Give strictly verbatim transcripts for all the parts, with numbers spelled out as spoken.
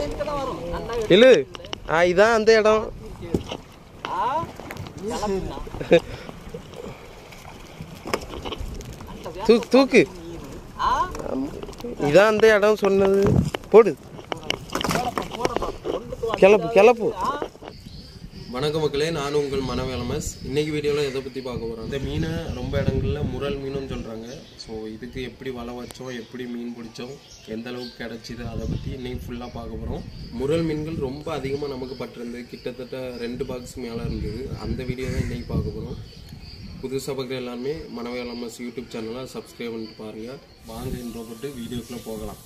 இல்லை ஆ இதான் அந்த இடம். தூக்கு தூக்கு இதான் அந்த இடம் சொன்னது. போடு கிளப்பு கிளப்பு. வணக்கம் மக்களே, நான் உங்கள் மனவேலமஸ். இன்னைக்கு வீடியோவில் எதை பற்றி பார்க்க போகிறோம், இந்த மீனை ரொம்ப இடங்களில் முரல் மீனுன்னு சொல்கிறாங்க. ஸோ இதுக்கு எப்படி வலை வச்சோம், எப்படி மீன் பிடிச்சோம், எந்த அளவுக்கு கிடச்சிது, அதை பற்றி இன்னைக்கு ஃபுல்லாக பார்க்க போகிறோம். முரல் மீன்கள் ரொம்ப அதிகமாக நமக்கு பட்டிருந்தது, கிட்டத்தட்ட ரெண்டு பாக்ஸ் மேலே இருந்தது. அந்த வீடியோ தான் இன்றைக்கி பார்க்க போகிறோம். புதுசாக பார்க்குற எல்லாருமே மனவேலமஸ் யூடியூப் சேனலை சப்ஸ்கிரைப் பண்ணிட்டு பாருங்கள். வாங்க இன்ட்ரோ போட்டு வீடியோக்குள்ளே போகலாம்.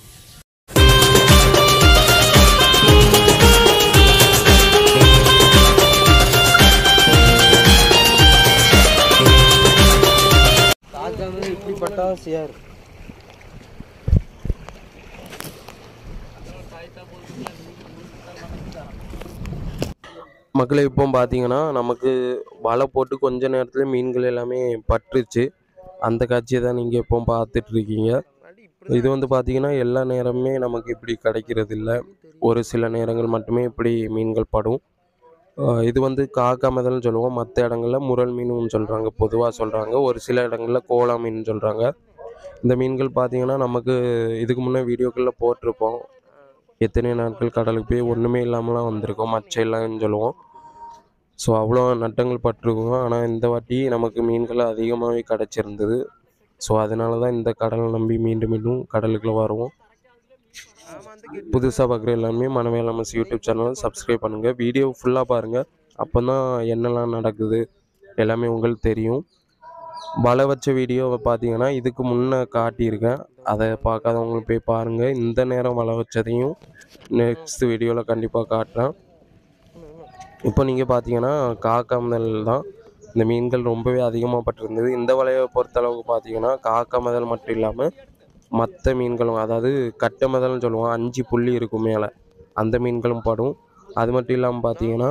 இப்படிப்பட்டா சியார் மக்களை இப்போ பார்த்தீங்கன்னா நமக்கு வலை போட்டு கொஞ்ச நேரத்தில் மீன்கள் எல்லாமே பட்டுருச்சு. அந்த காட்சியை தான் நீங்கள் இப்போ பார்த்துட்டு இருக்கீங்க. இது வந்து பார்த்தீங்கன்னா எல்லா நேரமுமே நமக்கு இப்படி கிடைக்கிறது இல்லை. ஒரு சில நேரங்கள் மட்டுமே இப்படி மீன்கள் படும். இது வந்து காக்கா முதல்னு சொல்லுவோம். மற்ற இடங்களில் முரல் மீனுன்னு சொல்கிறாங்க, பொதுவாக சொல்கிறாங்க. ஒரு சில இடங்களில் கோலா மீன் சொல்கிறாங்க. இந்த மீன்கள் பார்த்திங்கன்னா நமக்கு இதுக்கு முன்னே வீடியோக்களில் போட்டிருப்போம். எத்தனை நாட்கள் கடலுக்கு போய் ஒன்றுமே இல்லாமலாம் வந்திருக்கோம், மச்சையெல்லாம்னு சொல்லுவோம். ஸோ அவ்வளோ நட்டங்கள் பட்டிருக்கோம். ஆனால் இந்த வாட்டி நமக்கு மீன்கள் அதிகமாகவே கிடச்சிருந்தது. ஸோ அதனால தான் இந்த கடலை நம்பி மீண்டும் மீண்டும் கடலுக்குள்ளே வருவோம். புதுசாக பார்க்குற எல்லாருமே மனவேலமஸ் யூடியூப் சேனலை சப்ஸ்கிரைப் பண்ணுங்கள். வீடியோ ஃபுல்லாக பாருங்கள். அப்போ தான் என்னெல்லாம் நடக்குது எல்லாமே உங்களுக்கு தெரியும். வலை வச்ச வீடியோவை பார்த்தீங்கன்னா இதுக்கு முன்னே காட்டியிருக்கேன், அதை பார்க்காதவங்களுக்கு போய் பாருங்கள். இந்த நேரம் வலை வச்சதையும் நெக்ஸ்ட் வீடியோவில் கண்டிப்பாக காட்டுறேன். இப்போ நீங்கள் பார்த்தீங்கன்னா காக்கா முதல் தான் இந்த மீன்கள் ரொம்பவே அதிகமாக பட்டிருந்தது. இந்த வலையை பொறுத்தளவுக்கு பார்த்தீங்கன்னா காக்கா முதல் மட்டும் இல்லாமல் மற்ற மீன்களும், அதாவது கட்டை முதல்னு சொல்லுவோம், அஞ்சு புள்ளி இருக்கும் மேலே, அந்த மீன்களும் படும். அது மட்டும் இல்லாமல் பார்த்தீங்கன்னா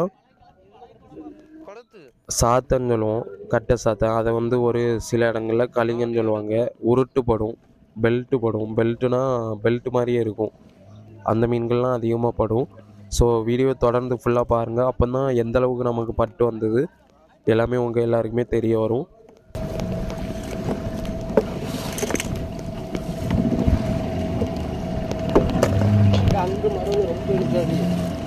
சாத்தன்னு சொல்லுவோம், கட்டை சாத்தன், அதை வந்து ஒரு சில இடங்களில் கலிங்கன்னு சொல்லுவாங்க. உருட்டு படும், பெல்ட்டு படும். பெல்ட்டுனா பெல்ட் மாதிரியே இருக்கும். அந்த மீன்கள்லாம் அதிகமாக படும். ஸோ வீடியோ தொடர்ந்து ஃபுல்லாக பாருங்கள். அப்போ தான் எந்த அளவுக்கு நமக்கு பட்டு வந்தது எல்லாமே உங்கள் எல்லாருக்குமே தெரிய வரும். அங்கு மரம் ரொம்ப இருக்காது.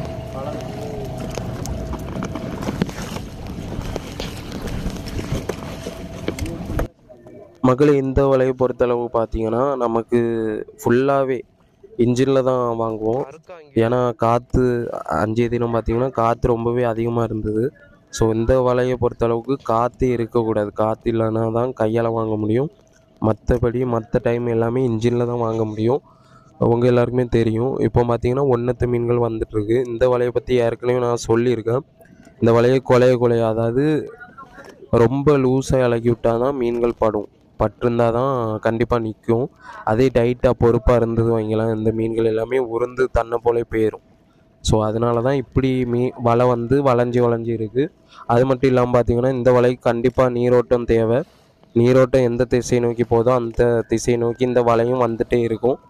மகளே, இந்த வலையை பொறுத்தளவு பார்த்தீங்கன்னா நமக்கு ஃபுல்லாகவே இன்ஜினில் தான் வாங்குவோம். ஏன்னா காற்று அஞ்சே தினம் பார்த்தீங்கன்னா காற்று ரொம்பவே அதிகமாக இருந்தது. ஸோ இந்த வலையை பொறுத்தளவுக்கு காற்று இருக்கக்கூடாது. காற்று இல்லைன்னா தான் கையால் வாங்க முடியும். மற்றபடி மற்ற டைம் எல்லாமே இன்ஜினில் தான் வாங்க முடியும். அவங்க எல்லாருக்குமே தெரியும். இப்போ பார்த்தீங்கன்னா ஒன்றத்து மீன்கள் வந்துட்டுருக்கு. இந்த வலையை பற்றி ஏற்கனவே நான் சொல்லியிருக்கேன். இந்த வலையை கொலைய கொலைய அதாவது ரொம்ப லூஸாக இலக்கி விட்டால் தான் மீன்கள் படும். பட்டிருந்தால் தான் கண்டிப்பாக நிற்கும். அதே டைட்டாக பொறுப்பாக இருந்தது வைங்கலாம், இந்த மீன்கள் எல்லாமே உருந்து தன்னை போலே போயிடும். ஸோ அதனால தான் இப்படி மீ வலை வந்து வளைஞ்சி வளைஞ்சி இருக்குது. அது மட்டும் இல்லாமல் பார்த்தீங்கன்னா இந்த வலைக்கு கண்டிப்பாக நீரோட்டம் தேவை. நீரோட்டம் எந்த திசையை நோக்கி போதோ அந்த திசையை நோக்கி இந்த வலையும் வந்துகிட்டே இருக்கும்.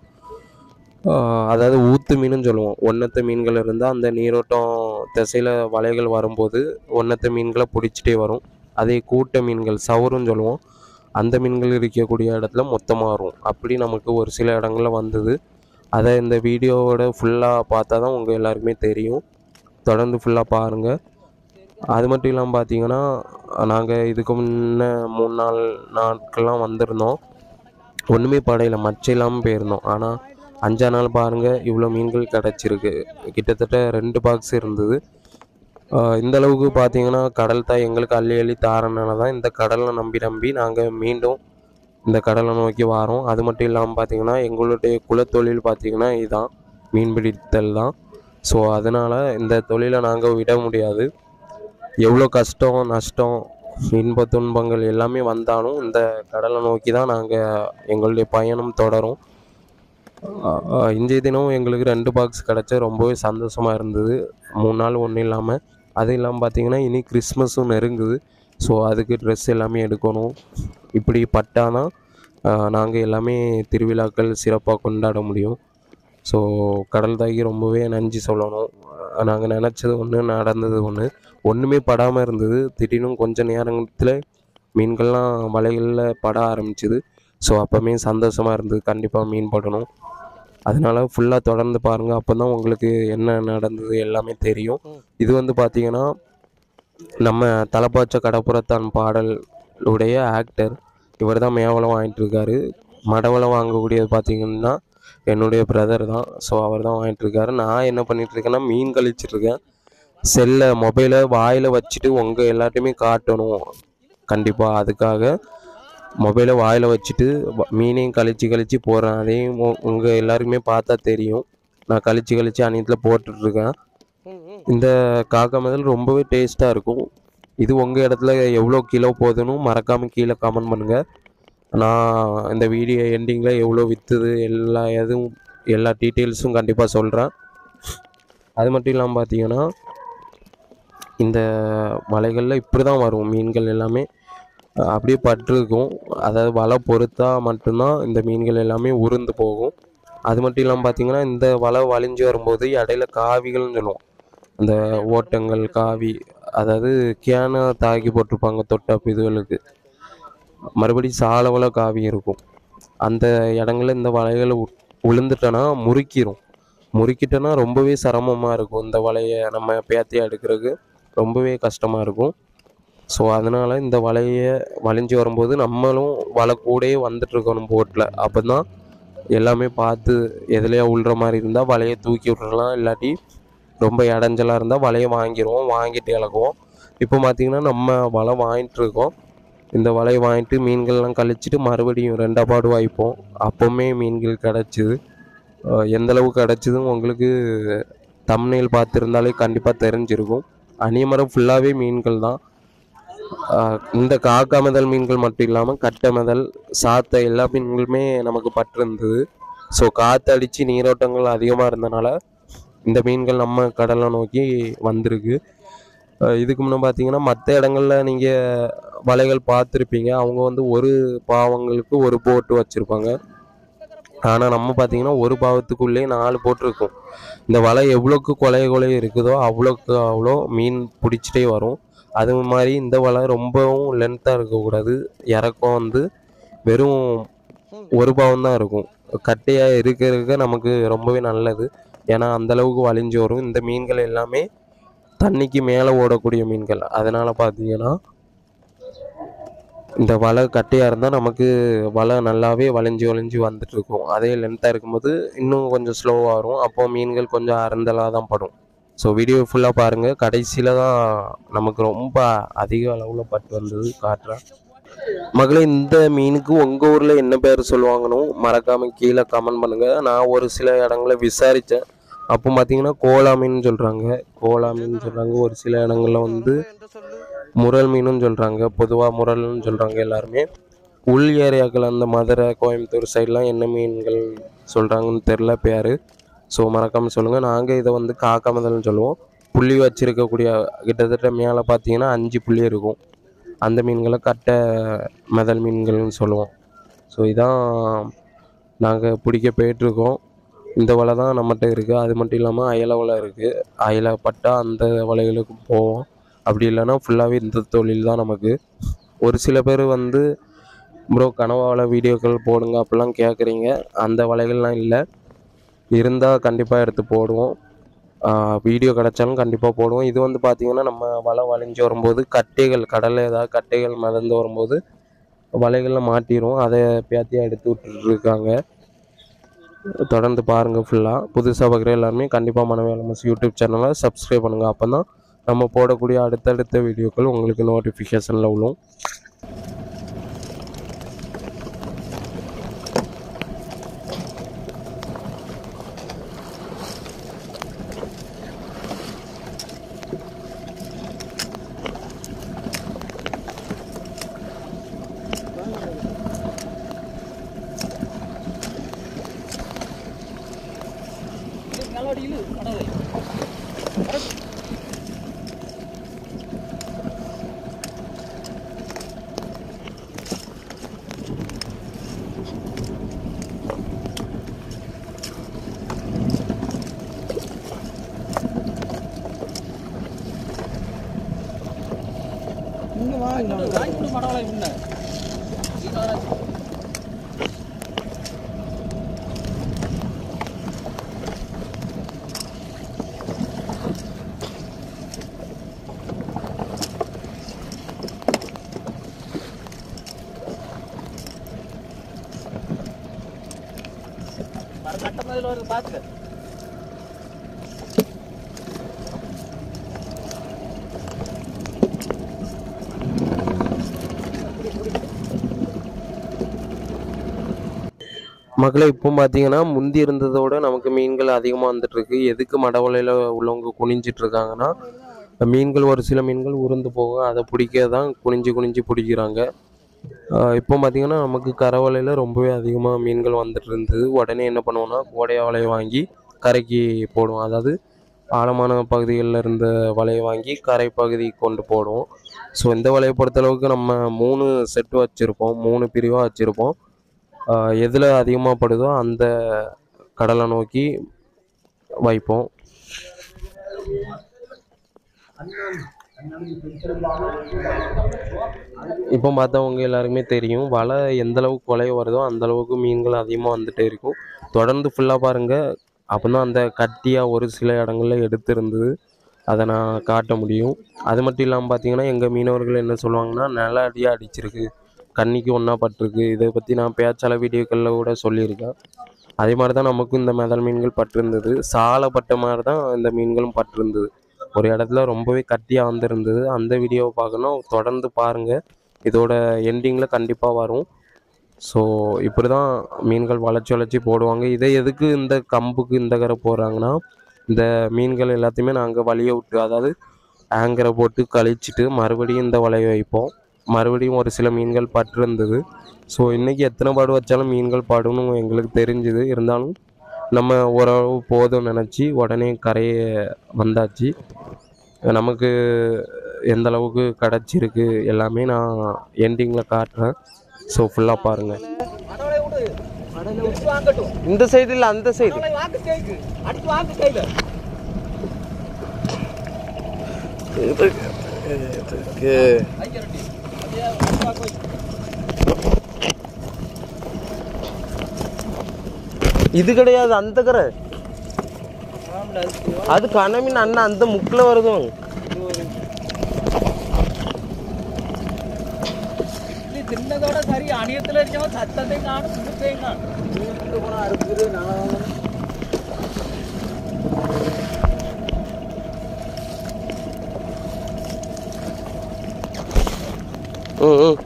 அதாவது ஊற்று மீனுன்னு சொல்லுவோம். ஒன்றத்து மீன்கள் இருந்தால் அந்த நீரோட்டம் திசையில் வலைகள் வரும்போது ஒன்றத்து மீன்களை பிடிச்சிட்டே வரும். அதே கூட்ட மீன்கள் சவுருன்னு சொல்லுவோம், அந்த மீன்கள் இருக்கக்கூடிய இடத்துல மொத்தமாக வரும். அப்படி நமக்கு ஒரு சில இடங்களில் வந்தது. அதை இந்த வீடியோவோட ஃபுல்லாக பார்த்தா தான் உங்கள் எல்லாருக்குமே தெரியும். தொடர்ந்து ஃபுல்லாக பாருங்கள். அது மட்டும் இல்லாமல் பார்த்தீங்கன்னா நாங்கள் இதுக்கு முன்னே மூணு நாள் நாட்கள்லாம் வந்திருந்தோம். ஒன்றுமே படையில, மச்சை இல்லாமல் போயிருந்தோம். ஆனால் அஞ்சா நாள் பாருங்கள் இவ்வளோ மீன்கள் கிடச்சிருக்கு. கிட்டத்தட்ட ரெண்டு பாக்ஸ் இருந்தது. இந்த அளவுக்கு பார்த்தீங்கன்னா கடல் தான் எங்களுக்கு அள்ளி அள்ளி தாரனால தான் இந்த கடலை நம்பி நம்பி நாங்கள் மீண்டும் இந்த கடலை நோக்கி வரோம். அது மட்டும் இல்லாமல் பார்த்தீங்கன்னா எங்களுடைய குலத்தொழில் பார்த்திங்கன்னா இதுதான், மீன்பிடித்தல் தான். ஸோ அதனால் இந்த தொழிலை நாங்கள் விட முடியாது. எவ்வளோ கஷ்டம் நஷ்டம் இன்ப துன்பங்கள் எல்லாமே வந்தாலும் இந்த கடலை நோக்கி தான் நாங்கள் எங்களுடைய பயணம் தொடரும். இன்றைய தினம் எங்களுக்கு ரெண்டு பாக்ஸ் கிடச்சா ரொம்பவே சந்தோஷமாக இருந்தது. மூணு நாள் ஒன்றும் இல்லாமல். அது இல்லாமல் பார்த்திங்கன்னா இனி கிறிஸ்மஸும் நெருங்குது. ஸோ அதுக்கு ட்ரெஸ் எல்லாமே எடுக்கணும். இப்படி பட்டாதான் நாங்கள் எல்லாமே திருவிழாக்கள் சிறப்பாக கொண்டாட முடியும். ஸோ கடல் தாய்க்கு ரொம்பவே நன்றி சொல்லணும். நாங்கள் நினச்சது ஒன்று, நடந்தது ஒன்று. ஒன்றுமே படாமல் இருந்தது. திடீர்னு கொஞ்சம் நேரத்தில் மீன்கள்லாம் வலைகளில் பட ஆரம்பிச்சுது. ஸோ அப்போவுமே சந்தோஷமாக இருந்தது. கண்டிப்பாக மீன் படணும். அதனால் ஃபுல்லாக தொடர்ந்து பாருங்கள். அப்போ தான் உங்களுக்கு என்ன நடந்தது எல்லாமே தெரியும். இது வந்து பார்த்திங்கன்னா நம்ம தலைப்பாச்ச கடப்புறத்தான் பாடலுடைய ஆக்டர் இவர் தான் மேவலம் வாங்கிட்டு இருக்காரு. மடவளம் வாங்கக்கூடியது பார்த்திங்கன்னா என்னுடைய பிரதர் தான். ஸோ அவர் தான் வாங்கிட்டுருக்காரு. நான் என்ன பண்ணிகிட்ருக்கேன்னா மீன் கழிச்சிட்ருக்கேன். செல்லை மொபைலை வாயில் வச்சுட்டு உங்கள் எல்லாத்தையுமே காட்டணும். கண்டிப்பாக அதுக்காக மொபைலை வாயில் வச்சுட்டு மீனையும் கழிச்சு கழிச்சு போடுறேன். அதையும் உங்கள் எல்லாருக்குமே பார்த்தா தெரியும். நான் கழிச்சு கழிச்சு அன்னியத்தில் போட்டுட்ருக்கேன். இந்த காக்கா முதல் ரொம்பவே டேஸ்ட்டாக இருக்கும். இது உங்கள் இடத்துல எவ்வளோ கிலோ போதுன்னு மறக்காமல் கீழே கமெண்ட் பண்ணுங்கள். நான் இந்த வீடியோ எண்டிங்கில் எவ்வளோ விற்றுது எல்லா எதுவும் எல்லா டீட்டெயில்ஸும் கண்டிப்பாக சொல்கிறேன். அது மட்டும் இல்லாமல் பார்த்தீங்கன்னா இந்த வலைகளில் இப்படி தான் வரும் மீன்கள் எல்லாமே அப்படியே பட்டிருக்கும். அதாவது வலை பொறுத்தா மட்டும்தான் இந்த மீன்கள் எல்லாமே உருந்து போகும். அது மட்டும் இல்லாமல் பார்த்தீங்கன்னா இந்த வலை வலிஞ்சு வரும்போது இடையில காவிகள்னு சொல்லுவோம். அந்த ஓட்டங்கள் காவி, அதாவது கேனை தாக்கி போட்டிருப்பாங்க தொட்டப்பு இதுகளுக்கு. மறுபடியும் சாலவல காவி இருக்கும். அந்த இடங்களில் இந்த வலைகளை உளுந்துட்டோன்னா முறுக்கிடும். முறுக்கிட்டோன்னா ரொம்பவே சிரமமாக இருக்கும். இந்த வலையை நம்ம பேத்தியாக எடுக்கிறதுக்கு ரொம்பவே கஷ்டமாக இருக்கும். ஸோ அதனால் இந்த வலையை வலிஞ்சு வரும்போது நம்மளும் வலை கூடயே வந்துட்டுருக்கணும் போட்டில். அப்போ தான் எல்லாமே பார்த்து எதுலையா உள்ற மாதிரி இருந்தால் வலையை தூக்கி விட்றலாம். இல்லாட்டி ரொம்ப இடைஞ்சலாக இருந்தால் வலையை வாங்கிடுவோம், வாங்கிட்டு இழக்குவோம். இப்போ பார்த்திங்கன்னா நம்ம வலை வாங்கிட்டுருக்கோம். இந்த வலையை வாங்கிட்டு மீன்கள்லாம் கழிச்சிட்டு மறுபடியும் ரெண்டாபாடு வாய்ப்போம். அப்போவுமே மீன்கள் கிடச்சிது. எந்தளவு கிடச்சிதும் உங்களுக்கு தம்ப்நெயில் பார்த்துருந்தாலே கண்டிப்பாக தெரிஞ்சிருக்கும். அணியமரம் ஃபுல்லாகவே மீன்கள் தான். இந்த காக்கா மெதல் மீன்கள் மட்டும் இல்லாமல் கட்டை மெதல், சாத்தை எல்லா மீன்களுமே நமக்கு பட்டிருந்தது. ஸோ காற்று அடித்து நீரோட்டங்கள் அதிகமாக இருந்தனால இந்த மீன்கள் நம்ம கடலை நோக்கி வந்திருக்கு. இதுக்கு முன்னே பார்த்தீங்கன்னா மற்ற இடங்களில் நீங்கள் வலைகள் பார்த்துருப்பீங்க. அவங்க வந்து ஒரு பாவங்களுக்கு ஒரு போட்டு வச்சுருப்பாங்க. ஆனால் நம்ம பார்த்திங்கன்னா ஒரு பாவத்துக்குள்ளே நாலு போட்டிருக்கும். இந்த வலை எவ்வளோக்கு கொலைய கொலைய இருக்குதோ அவ்வளோக்கு அவ்வளோ மீன் பிடிச்சிட்டே வரும். அது மாதிரி இந்த வலை ரொம்பவும் லென்த்தாக இருக்கக்கூடாது. இறக்கம் வந்து வெறும் ஒரு பாவம் தான் இருக்கும். கட்டையாக இருக்க இருக்க நமக்கு ரொம்பவே நல்லது. ஏன்னா அந்தளவுக்கு வலிஞ்சு வரும். இந்த மீன்கள் எல்லாமே தண்ணிக்கு மேலே ஓடக்கூடிய மீன்கள். அதனால் பார்த்தீங்கன்னா இந்த வலை கட்டையாக இருந்தால் நமக்கு வலை நல்லாவே வளைஞ்சி வளைஞ்சி வந்துட்டுருக்கும். அதே லென்த்தாக இருக்கும்போது இன்னும் கொஞ்சம் ஸ்லோவாக வரும். அப்போ மீன்கள் கொஞ்சம் அறந்தலாக தான் படும். ஸோ வீடியோ ஃபுல்லாக பாருங்கள். கடைசியில் தான் நமக்கு ரொம்ப அதிக அளவில் பட்டு வந்தது காட்டுறேன். மகளே, இந்த மீனுக்கு உங்கள் ஊரில் என்ன பேர் சொல்லுவாங்கன்னு மறக்காமல் கீழே கமெண்ட் பண்ணுங்கள். நான் ஒரு சில இடங்களில் விசாரித்தேன். அப்போ பார்த்தீங்கன்னா கோலா மீன் சொல்கிறாங்க, கோலா மீன் சொல்கிறாங்க. ஒரு சில இடங்களில் வந்து முரல் மீனும் சொல்கிறாங்க. பொதுவாக முரல்னு சொல்கிறாங்க எல்லாருமே. உள் ஏரியாக்கள் அந்த மதுரை கோயம்புத்தூர் சைட்லாம் என்ன மீன்கள் சொல்கிறாங்கன்னு தெரில பேர். ஸோ மறக்காமல் சொல்லுங்கள். நாங்கள் இதை வந்து காக்கா மெதல்னு சொல்லுவோம். புள்ளி வச்சுருக்கக்கூடிய கிட்டத்தட்ட மேலே பார்த்தீங்கன்னா அஞ்சு புள்ளி இருக்கும். அந்த மீன்களை கட்டை மெதல் மீன்கள்னு சொல்லுவோம். ஸோ இதான் நாங்கள் பிடிக்க போயிட்டுருக்கோம். இந்த வலை தான் நம்மகிட்ட இருக்குது. அது மட்டும் இல்லாமல் அயலை வலை இருக்குது. அயலை பட்டால் அந்த வலைகளுக்கு போவோம். அப்படி இல்லைன்னா ஃபுல்லாகவே இந்த தொழில் தான் நமக்கு. ஒரு சில பேர் வந்து ப்ரோ கனவா வலை வீடியோக்கள் போடுங்க அப்படிலாம் கேட்குறீங்க. அந்த வலைகள்லாம் இல்லை. இருந்தால் கண்டிப்பாக எடுத்து போடுவோம். வீடியோ கிடச்சாலும் கண்டிப்பாக போடுவோம். இது வந்து பார்த்திங்கன்னா நம்ம வலை வளைஞ்சி வரும்போது கட்டைகள் கடலில் ஏதாவது கட்டைகள் மிதந்து வரும்போது வலைகளில் மாட்டிடும். அதை பேத்தியாக எடுத்து விட்டுருக்காங்க. தொடர்ந்து பாருங்கள் ஃபுல்லாக. புதுசாக பார்க்குற எல்லாருமே கண்டிப்பாக மனவேலமஸ் யூடியூப் சேனலை சப்ஸ்கிரைப் பண்ணுங்கள். அப்போ தான் நம்ம போடக்கூடிய அடுத்தடுத்த வீடியோக்கள் உங்களுக்கு நோட்டிஃபிகேஷனில் விழும். மக்களே இப்போ பார்த்தீங்கன்னா முந்தி இருந்ததோட நமக்கு மீன்கள் அதிகமாக வந்துட்டுருக்கு. எதுக்கு மடவலையில் உள்ளவங்க குனிஞ்சிட்டு இருக்காங்கன்னா, மீன்கள் ஒரு சில மீன்கள் உருந்து போகும், அதை பிடிக்க தான் குனிஞ்சு குனிஞ்சு பிடிக்கிறாங்க. இப்போ பார்த்தீங்கன்னா நமக்கு கரவலையில் ரொம்பவே அதிகமாக மீன்கள் வந்துட்டு இருந்தது. உடனே என்ன பண்ணுவோம்னா கோடையா வலையை வாங்கி கரைக்கு போடுவோம். அதாவது ஆழமான பகுதிகளில் இருந்த வலையை வாங்கி கரை பகுதி கொண்டு போடுவோம். ஸோ இந்த வலையை பொறுத்தளவுக்கு நம்ம மூணு செட்டு வச்சுருப்போம், மூணு பிரிவாக வச்சுருப்போம். எதில் அதிகமாக படுதோ அந்த கடலை நோக்கி வைப்போம். இப்போ பார்த்தவங்க எல்லாருக்குமே தெரியும், வலை எந்தளவுக்கு குலைய வருதோ அந்தளவுக்கு மீன்கள் அதிகமாக வந்துகிட்டே இருக்கும். தொடர்ந்து ஃபுல்லாக பாருங்கள், அப்போ தான் அந்த கட்டியாக ஒரு சில இடங்களில் எடுத்திருந்தது, அதை நான் காட்ட முடியும். அது மட்டும் இல்லாமல் பார்த்தீங்கன்னா எங்கள் மீனவர்கள் என்ன சொல்லுவாங்கன்னா, நில அடியாக அடிச்சிருக்கு, கண்ணிக்கு ஒன்றா பட்டிருக்கு. இதை பற்றி நான் பேச்சாள வீடியோக்களில் கூட சொல்லியிருக்கேன். அதே மாதிரி தான் நமக்கும் இந்த மெதல் மீன்கள் பட்டிருந்தது. சாலை பட்ட மாதிரி தான் இந்த மீன்களும் பட்டிருந்தது. ஒரு இடத்துல ரொம்பவே கட்டியாக வந்துருந்தது. அந்த வீடியோவை பார்க்கணும், தொடர்ந்து பாருங்கள், இதோட எண்டிங்கில் கண்டிப்பாக வரும். ஸோ இப்படி தான் மீன்கள் வளைச்சி வளைச்சி போடுவாங்க. இதை எதுக்கு இந்த கம்புக்கு இந்த கரை போடுறாங்கன்னா, இந்த மீன்கள் எல்லாத்தையுமே நாங்கள் வலியை விட்டு, அதாவது ஆங்கரை போட்டு கழிச்சிட்டு மறுபடியும் இந்த வலையை வைப்போம். மறுபடியும் ஒரு சில மீன்கள் பட்டிருந்தது. ஸோ இன்றைக்கி எத்தனை பாடு வச்சாலும் மீன்கள் பாடுன்னு எங்களுக்கு தெரிஞ்சுது. இருந்தாலும் நம்ம ஓரளவு போதும் நினச்சி உடனே கரையை வந்தாச்சு. நமக்கு எந்த அளவுக்கு கிடச்சிருக்கு எல்லாமே நான் எண்டிங்கில் காட்டுறேன். ஸோ ஃபுல்லாக பாருங்கள். இந்த சைடு இல்லை அந்த சைடு இது கிடையாது, அந்த கரை அது கனமின் அண்ணா அந்த முக்கில் வருதும். தின்னதோட சரி அணியத்துல இருக்கவன் சத்தத்தையும் காணும், சுத்தத்தையும் காணும். போனா அறுக்குது நான் ம்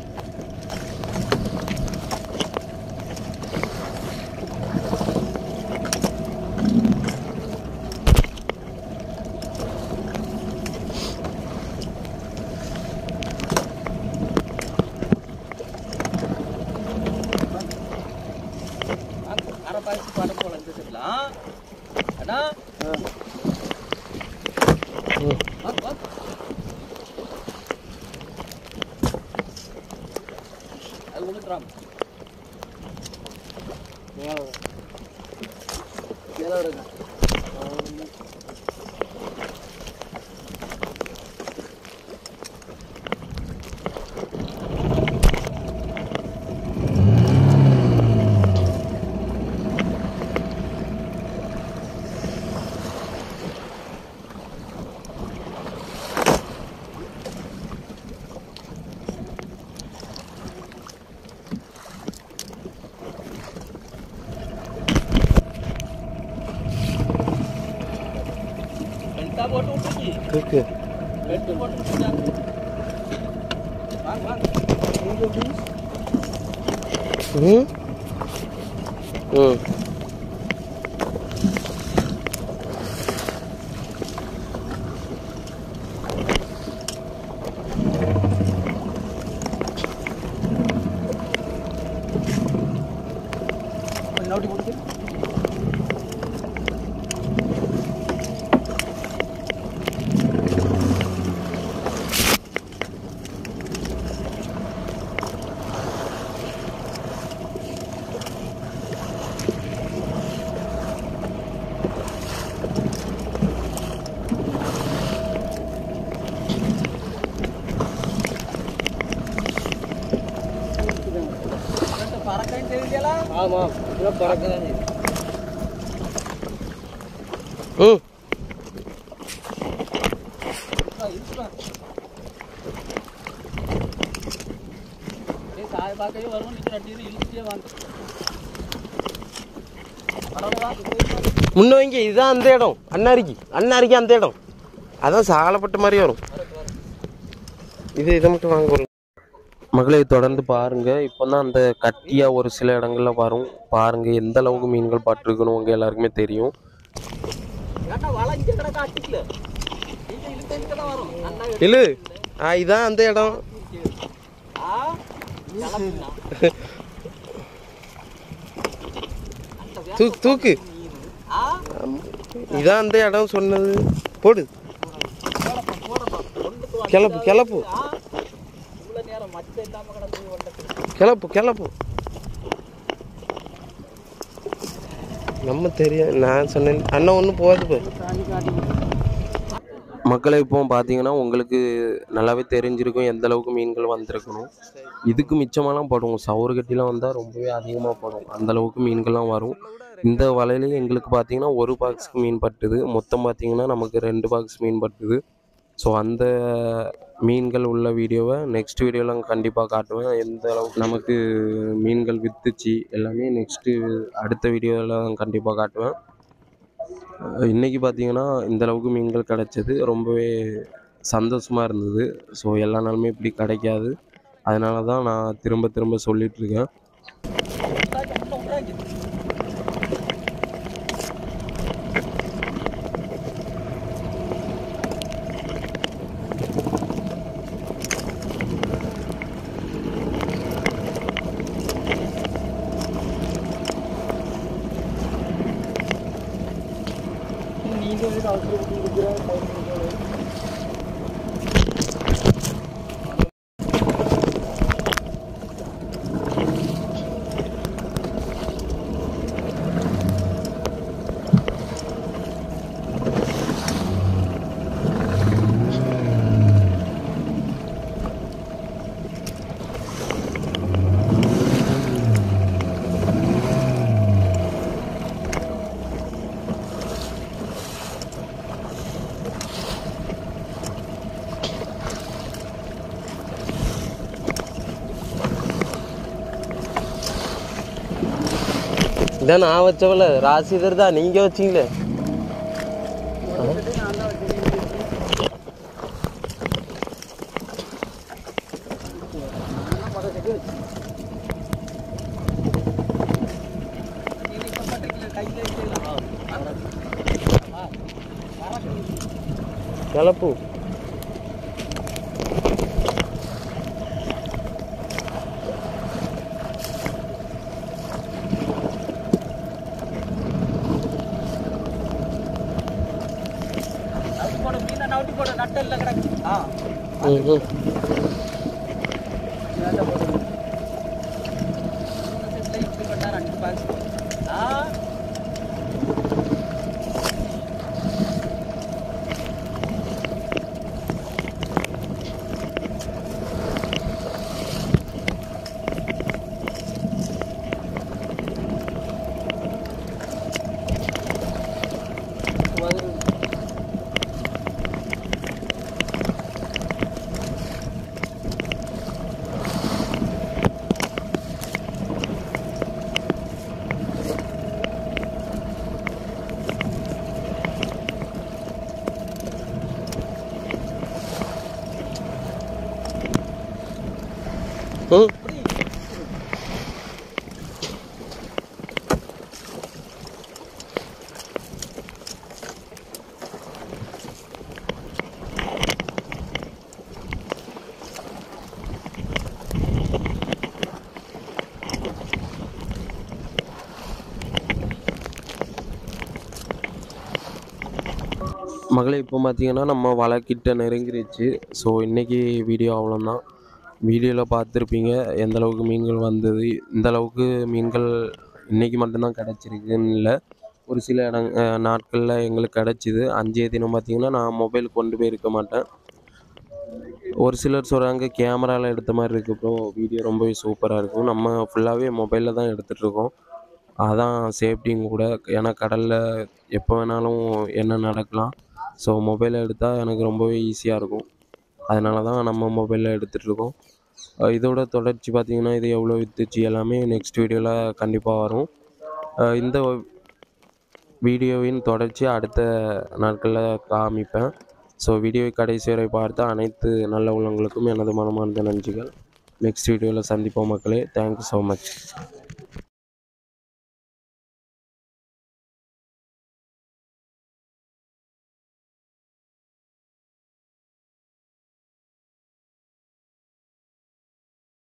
ஓகே வெட்டு போட்டு வாங்க வாங்க ம் ம் நோட்டி போட்டு ஆமாம் இதெல்லாம் பறக்க தான் செய்யுது. ம் சாய பார்க்கவே வரும் நீங்க ரெண்டு இழுத்துட்டே வாங்க. முன்ன வைங்க. இதுதான் அந்த இடம். அண்ணாரிக்கு அண்ணாரிக்கு அந்த இடம் அதான் சாலப்பட்ட மாதிரி வரும். இது இதை மட்டும் வாங்க வரும். மக்களை தொடர்ந்து பாருங்க. இப்போ தான் அந்த கட்டியா ஒரு சில இடங்கள்ல வரும். பாருங்க எந்த அளவுக்கு மீன்கள் பட்டிருக்கணும் உங்க எல்லாருக்குமே தெரியும். இல்லு ஆ இதான் அந்த இடம். தூக்கு தூக்கு இதான் அந்த இடம் சொன்னது. போடு கிளப்பு கிளப்பு கிளப்பு கிளப்பு நம்ம தெரியும். நான் சொன்னேன் அண்ணன் ஒன்றும் போகாது. மக்களை இப்போ பார்த்தீங்கன்னா உங்களுக்கு நல்லாவே தெரிஞ்சிருக்கும் எந்த அளவுக்கு மீன்கள் வந்திருக்கணும். இதுக்கு மிச்சமெல்லாம் படும். சவுறு கட்டிலாம் வந்தால் ரொம்பவே அதிகமாக படும். அந்தளவுக்கு மீன்கள்லாம் வரும். இந்த வலையிலேயே எங்களுக்கு பார்த்தீங்கன்னா ஒரு பாக்ஸுக்கு மீன் பட்டுது. மொத்தம் பார்த்தீங்கன்னா நமக்கு ரெண்டு பாக்ஸ் மீன் பட்டுது. ஸோ அந்த மீன்கள் உள்ள வீடியோவை நெக்ஸ்ட் வீடியோவில் கண்டிப்பாக காட்டுவேன். எந்த அளவுக்கு நமக்கு மீன்கள் விற்றுச்சு எல்லாமே நெக்ஸ்ட்டு அடுத்த வீடியோவில் கண்டிப்பாக காட்டுவேன். இன்றைக்கி பார்த்தீங்கன்னா இந்தளவுக்கு மீன்கள் கிடச்சது ரொம்பவே சந்தோஷமாக இருந்தது. ஸோ எல்லா நாளுமே இப்படி கிடைக்காது. அதனால தான் நான் திரும்ப திரும்ப சொல்லிகிட்ருக்கேன். இதான் நான் வச்சவல ராசிதர் தான் நீங்கள் வச்சிங்களே. கிளப்பு ம் மகளே இப்போ பார்த்தீங்கன்னா நம்ம வலைக்கிட்ட நெருங்கிருச்சு. ஸோ இன்றைக்கி வீடியோ அவ்வளோதான். வீடியோவில் பார்த்துருப்பீங்க எந்த அளவுக்கு மீன்கள் வந்தது. இந்த அளவுக்கு மீன்கள் இன்றைக்கி மட்டும்தான் கிடச்சிருக்குன்னு இல்லை, ஒரு சில இடங் நாட்களில் எங்களுக்கு கிடச்சிது. அஞ்சே தினம் பார்த்திங்கன்னா நான் மொபைல் கொண்டு போய் இருக்க மாட்டேன். ஒரு சிலர் சொல்கிறாங்க கேமராவில் எடுத்த மாதிரி இருக்குது ப்ரோ, வீடியோ ரொம்பவே சூப்பராக இருக்கும். நம்ம ஃபுல்லாகவே மொபைலில் தான் எடுத்துகிட்ருக்கோம். அதான் சேஃப்டியும் கூட. ஏன்னா கடலில் எப்போ வேணாலும் என்ன நடக்கலாம். ஸோ மொபைலில் எடுத்தால் எனக்கு ரொம்பவே ஈஸியாக இருக்கும். அதனால தான் நம்ம மொபைலில் எடுத்துகிட்ருக்கோம். இதோட தொடர்ச்சி பார்த்திங்கன்னா இது எவ்வளோ வித்துச்சு எல்லாமே நெக்ஸ்ட் வீடியோவில் கண்டிப்பாக வரும். இந்த வீடியோவின் தொடர்ச்சி அடுத்த நாட்களில் காமிப்பேன். ஸோ வீடியோவை கடைசி வரை பார்த்த அனைத்து நல்ல உள்ளவங்களுக்கும் எனது மனமார்ந்த நன்றிகள். நெக்ஸ்ட் வீடியோவில் சந்திப்போம் மக்களே. Thank you so much.